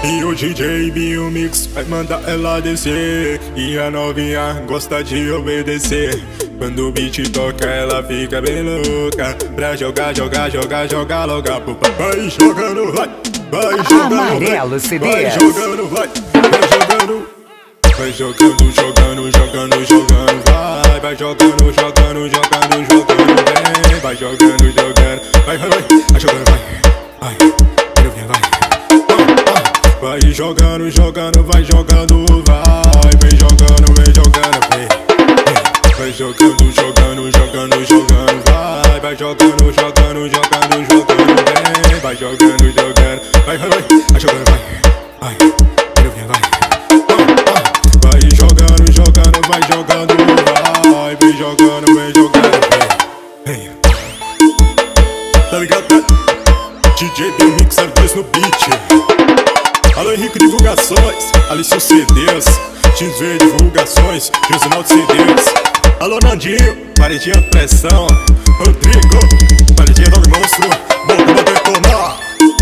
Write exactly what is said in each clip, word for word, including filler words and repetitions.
E o D J Binho Mix vai mandar ela descer, e a novinha gosta de obedecer. Quando o beat toca ela fica bem louca, pra jogar, jogar, jogar, jogar logo a pupa. Vai jogando, vai, vai jogando, Amarelo C D. vai jogando, vai, vai jogando. Vai jogando, jogando, jogando, jogando, vai, vai jogando, jogando, jogando, jogando, vem, vai jogando, jogando, vai, vai, vai, vai jogando, vai, vai, vai, vai. Vai jogando, jogando, vai jogando, vai, vem jogando, vem jogando, vem, vem. Vai jogando, jogando, jogando, jogando, vai, vai jogando, jogando, jogando, jogando, vem, vai jogando, jogando, vai, vai, vai, vai jogando, vai, vai, vem, vai. Vai jogando, jogando, vai jogando, vai, vem jogando, vem jogando, vem, vem. Tá ligado? D J Binho Mix dois no beat. Alô Henrique Divulgações, Alisson C Ds, X V Divulgações, Josinaldo C Ds. Alô Nandinho, paredinha de pressão, Rodrigo, paredinha do monstro, boca pra detonar.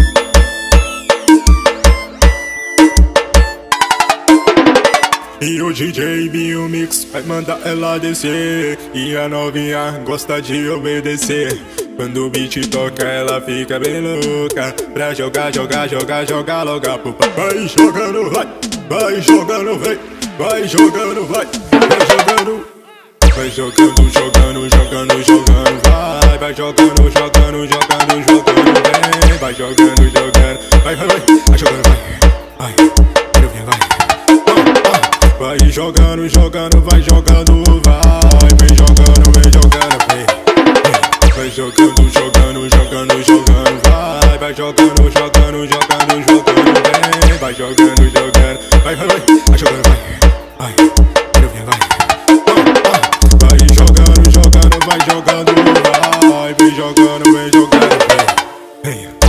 E o D J Binho Mix vai mandar ela descer, e a novinha gosta de obedecer. Quando o beat toca ela fica bem louca, pra jogar, jogar, jogar, jogar logo a pupa. Vai jogando, vai, vai jogando, vem, vai jogando, vai, vai jogando. Vai jogando, jogando, jogando, jogando, vai, vai jogando, jogando, jogando, jogando, vem, vai jogando, jogando, vai, vai, vai, vai jogando, vai, vai, vai, vai. Vai jogando, jogando, vai jogando, vai, vem jogando, vem jogando, vem. Vai jogando, jogando, jogando, jogando, vai, vai jogando, jogando, jogando, jogando, vem, vai jogando, jogando, vai, vai, vai, vai jogando, vai, vai, vai, vai. Vai jogando, jogando, vai jogando, vai, vem jogando, vem jogando, vem, vem.